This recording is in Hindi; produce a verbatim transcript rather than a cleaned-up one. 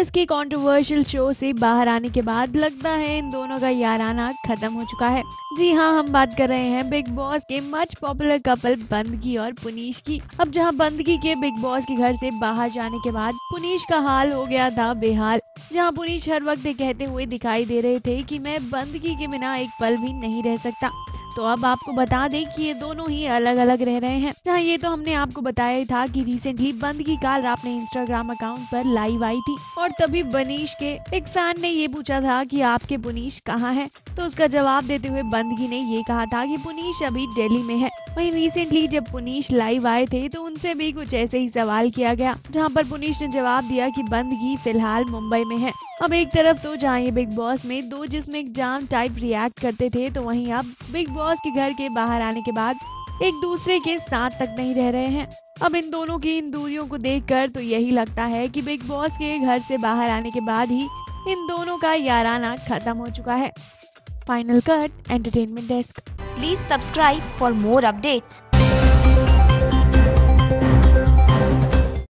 बॉस के कंट्रोवर्शियल शो से बाहर आने के बाद लगता है इन दोनों का याराना खत्म हो चुका है। जी हाँ, हम बात कर रहे हैं बिग बॉस के मच पॉपुलर कपल बंदगी और पुनीश की। अब जहाँ बंदगी के बिग बॉस के घर से बाहर जाने के बाद पुनीश का हाल हो गया था बेहाल। जहाँ पुनीश हर वक्त ये कहते हुए दिखाई दे रहे थे कि मैं बंदगी के बिना एक पल भी नहीं रह सकता। तो अब आपको बता दें कि ये दोनों ही अलग अलग रह रहे हैं। जहाँ ये तो हमने आपको बताया ही था कि रिसेंटली बंदगी काल अपने इंस्टाग्राम अकाउंट पर लाइव आई थी और तभी बनीश के एक फैन ने ये पूछा था कि आपके पुनीश कहाँ है। तो उसका जवाब देते हुए बंदगी ने ये कहा था कि पुनीश अभी दिल्ली में है। वहीं रिसेंटली जब पुनीश लाइव आए थे तो उनसे भी कुछ ऐसे ही सवाल किया गया, जहाँ पर पुनीश ने जवाब दिया कि बंदगी फिलहाल मुंबई में है। अब एक तरफ तो जहाँ ये बिग बॉस में दो जिसमें जाम टाइप रिएक्ट करते थे, तो वहीं अब बिग बॉस के घर के बाहर आने के बाद एक दूसरे के साथ तक नहीं रह रहे हैं। अब इन दोनों की इन दूरियों को देखकर तो यही लगता है कि बिग बॉस के घर से बाहर आने के बाद ही इन दोनों का याराना खत्म हो चुका है। Final cut entertainment desk. Please subscribe for more updates.